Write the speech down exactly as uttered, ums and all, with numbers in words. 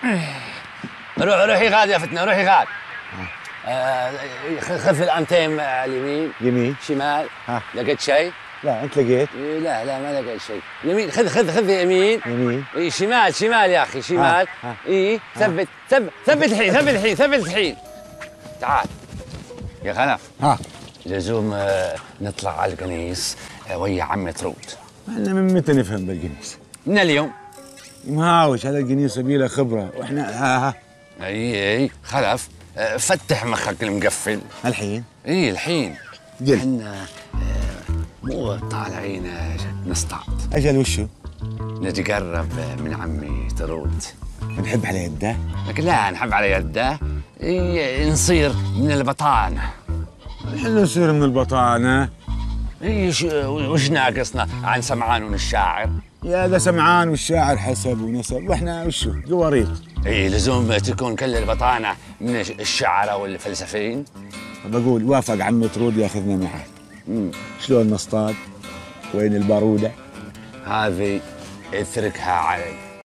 روح روحي غاد يا فتنة، روحي غاد. آه خذ الأنتيم على اليمين. يمين شمال. ها لقيت شيء؟ لا انت لقيت. إيه لا لا ما لقيت شيء. يمين، خذ خذ خذ يمين. يمين. اي شمال شمال يا اخي شمال. اي ثبت ثبت ثبت الحين ثبت الحين ثبت الحين. تعال يا خلف. ها لزوم آه نطلع على القنيص آه ويا عمي ترود. احنا من متى نفهم بالقنيص؟ من اليوم. مهاوش هذا القنيص يبيله خبره واحنا ها ها. اي اي خلف آه فتح مخك المقفل. الحين؟ اي الحين. قل. احنا آه مو طالعين آه نصطاد. اجل وشو؟ نتقرب من عمي ترود. نحب على يده؟ لكن لا نحب على يده. إيه نصير من البطانه. احنا نصير من البطانه؟ ايش وش ناقصنا عن سمعان الشاعر؟ يا ذا سمعان والشاعر حسب ونسب واحنا وشو؟ قواريط. اي لزوم تكون كل البطانه من الشعراء والفلسفيين. بقول وافق عم ترود ياخذنا معه. امم شلون نصطاد؟ وين الباروده؟ هذه اتركها علي.